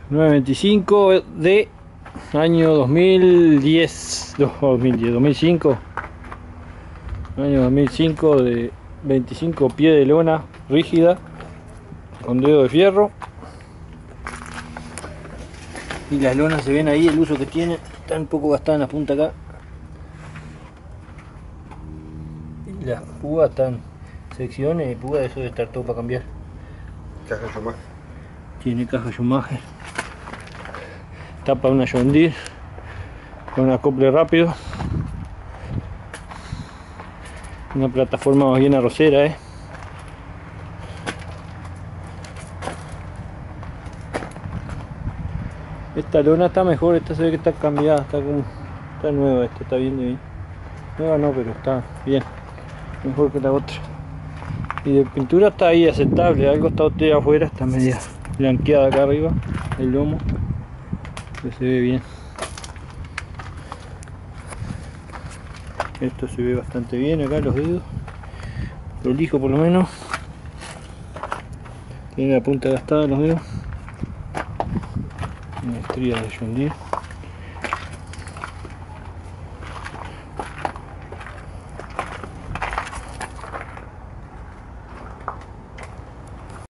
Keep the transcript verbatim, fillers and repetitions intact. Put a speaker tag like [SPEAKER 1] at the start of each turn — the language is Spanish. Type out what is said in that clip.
[SPEAKER 1] nueve veinticinco de año dos mil diez, dos mil diez, dos mil cinco, año dos mil cinco, de veinticinco pies de lona rígida con dedo de fierro. Y las lonas se ven ahí el uso que tiene, está un poco gastada en la punta acá. Y las púas están secciones y púas, eso debe estar todo para cambiar.
[SPEAKER 2] Caja Schumacher.
[SPEAKER 1] Tiene caja Schumacher. Tapa una John Deere con acople rápido. Una plataforma más bien arrocera, eh. Esta lona está mejor, esta se ve que está cambiada, está como, está nueva, esta está bien de bien. Nueva no, pero está bien, mejor que la otra. Y de pintura está ahí aceptable, algo está usted afuera, está media blanqueada acá arriba, el lomo, que se ve bien. Esto se ve bastante bien acá, los dedos, prolijo por lo menos. Tiene la punta gastada los dedos. Una estría de John Deere.